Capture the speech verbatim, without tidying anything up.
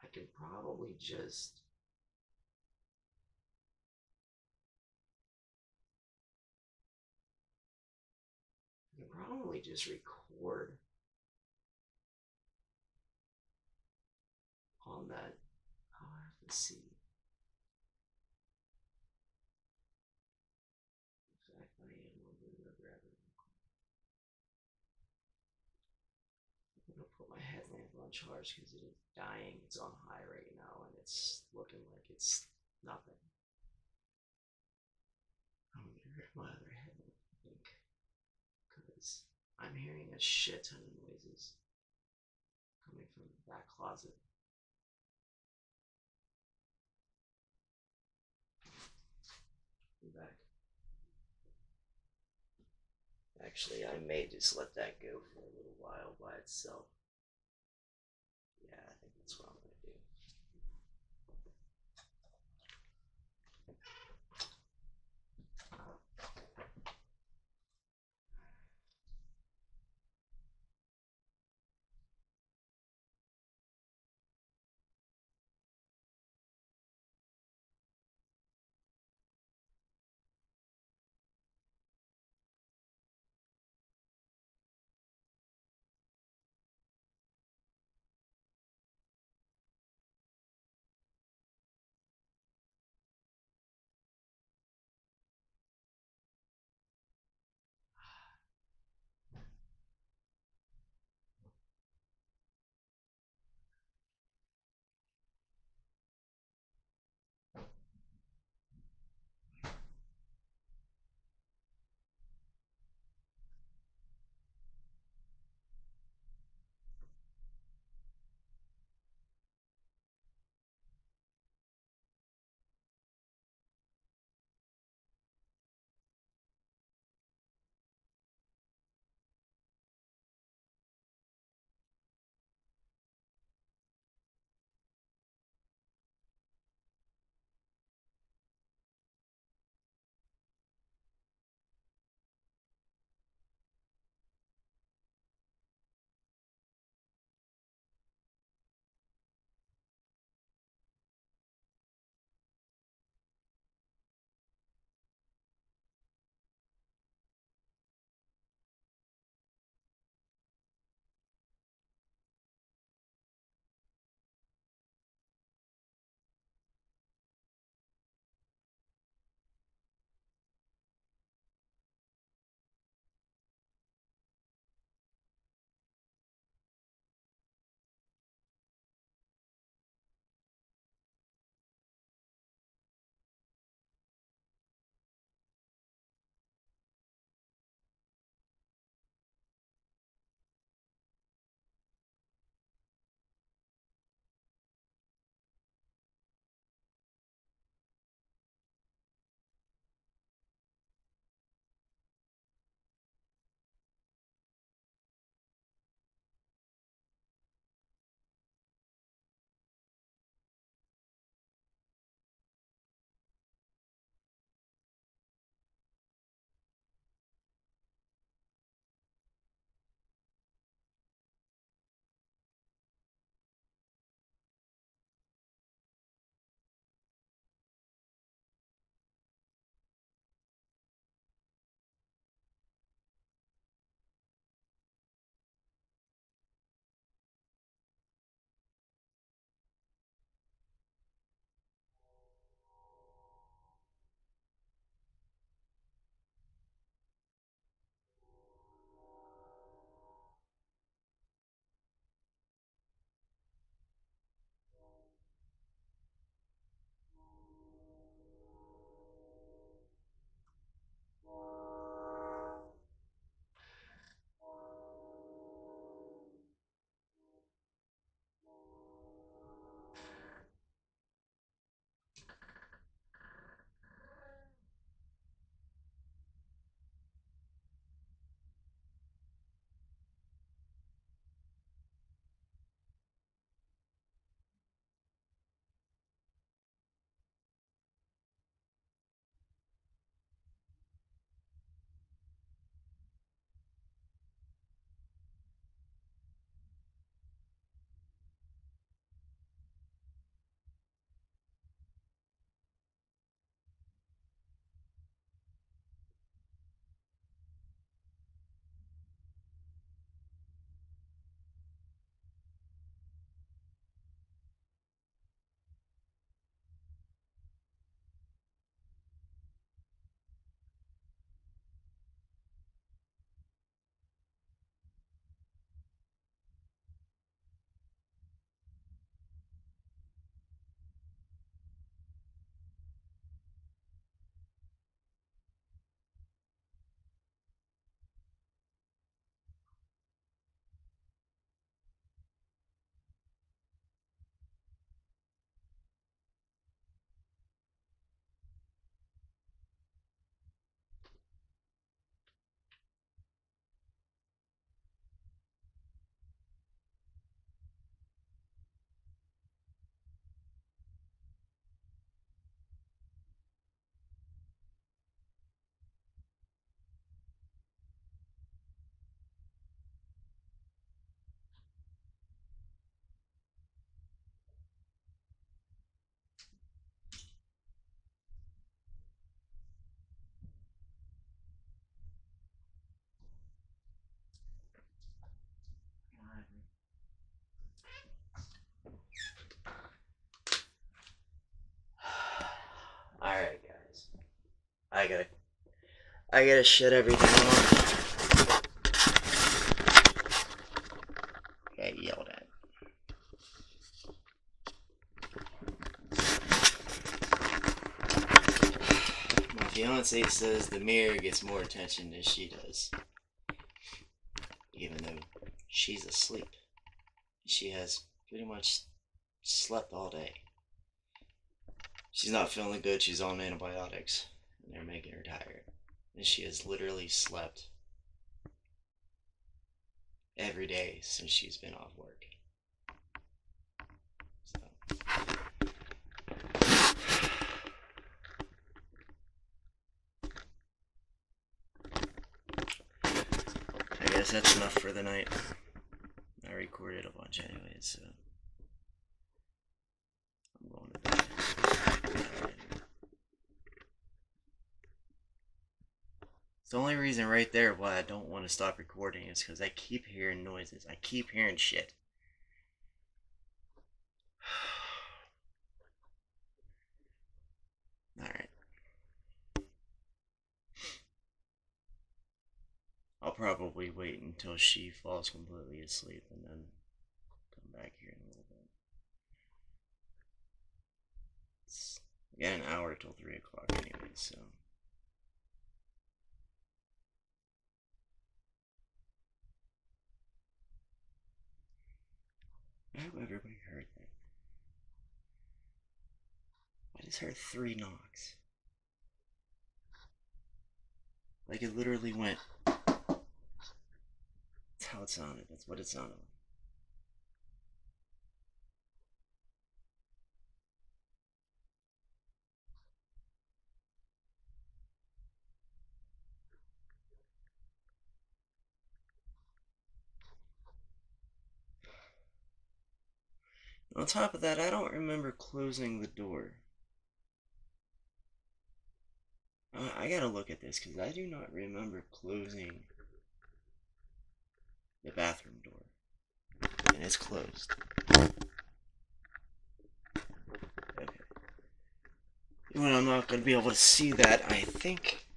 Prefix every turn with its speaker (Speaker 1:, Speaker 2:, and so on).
Speaker 1: I can probably just I can probably just record on that. Oh, I have to see exactly. I'm gonna grab it. I'm gonna put my headlamp on charge because it is dying. It's on high right now and it's looking like it's nothing. I'm gonna grab my other headlamp, I think, because I'm hearing a shit ton of noises coming from the back closet. Be back. Actually, I may just let that go for a little while by itself. Yeah, I think that's what I'm gonna do. I get a shit everything off. Get yelled at. My fiance says the mirror gets more attention than she does. Even though she's asleep. She has pretty much slept all day. She's not feeling good, she's on antibiotics, and they're making her tired. And she has literally slept every day since she's been off work. So I guess that's enough for the night. I recorded a bunch anyways, so I'm going to bed. It's the only reason right there why I don't want to stop recording is because I keep hearing noises. I keep hearing shit. Alright. I'll probably wait until she falls completely asleep and then come back here in a little bit. It's got an hour till three o'clock anyway, so. I hope everybody heard that. I just heard three knocks. Like it literally went. That's how it sounded. That's what it sounded like. On top of that, I don't remember closing the door. Uh, I gotta look at this because I do not remember closing the bathroom door. And it's closed. Okay. When I'm not gonna be able to see that, I think